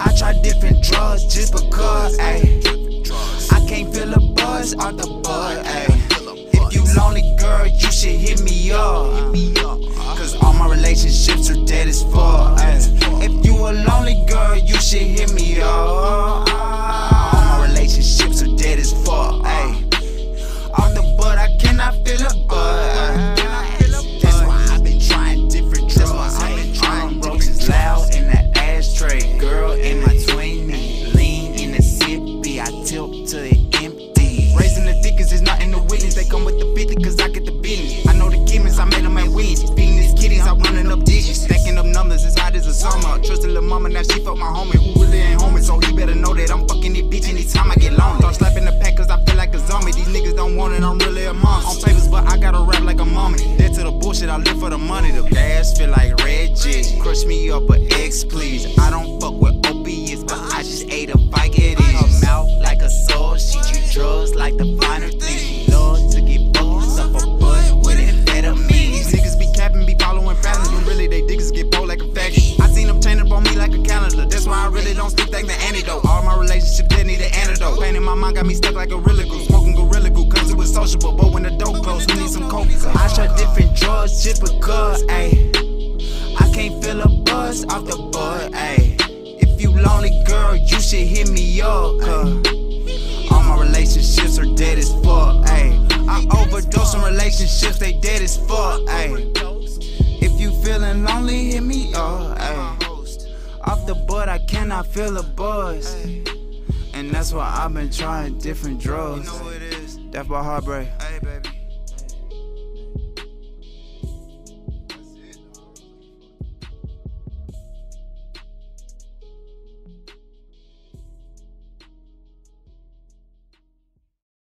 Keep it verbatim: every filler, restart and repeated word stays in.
I try different drugs just because, ayy. I can't feel a buzz off the bud, ayy. If you lonely, girl, you should hit me up. Cause all my relationships are dead as fuck, ayy. If you a lonely girl, you should hit me up. All my relationships are dead as fuck, ayy. Off the bud, I cannot feel a bud. That's why I've been trying different drugs. I'm roaches loud in that ashtray. Girl in my twenties, lean in the sippy. I tilt to it empty. Raising the thickest is nothing to witness. They come with the fifty cause I get the business. I know the chemists, I made them my wings. Feeding these kitties, I'm running up digits. Stacking up numbers, it's hot as a summer. Trust a little mama, now she fuck my homie. Who really ain't homie, so he better know that I'm fucking this bitch anytime I get lonely. Start slapping the pack cause I feel like a zombie. These niggas don't want it, I'm really a monster. On papers, but I gotta rap like a mummy. Dead to the bullshit, I live for the money. The gas feel like red jets. Crush me up a X, please. I don't fuck with opiates, but I just ate a Vicodin. Her mouth like a sword, she treat drugs like the finer thing. Lord to get focused up a butt with amphetamine. These niggas be capping, be following patterns, when really they niggas get pulled like a faggot. I seen them chain up on me like a calendar. That's why I really don't speak like the antidote. All my relationships, they need an antidote. Pain in my mind got me stuck like a gorilla glue. Smoking gorilla glue, cause it was sociable. But when the dope close, we need some coke. I try different drugs just because, ayy. I can't feel a buzz off the bud, ayy. If you lonely, girl, you should hit me up, cause all my relationships are dead as fuck, ayy. I overdose on relationships, they dead as fuck, ayy. If you feeling lonely, hit me up, ayy. Off the bud, I cannot feel a buzz. And that's why I've been trying different drugs. That's by Heartbreak.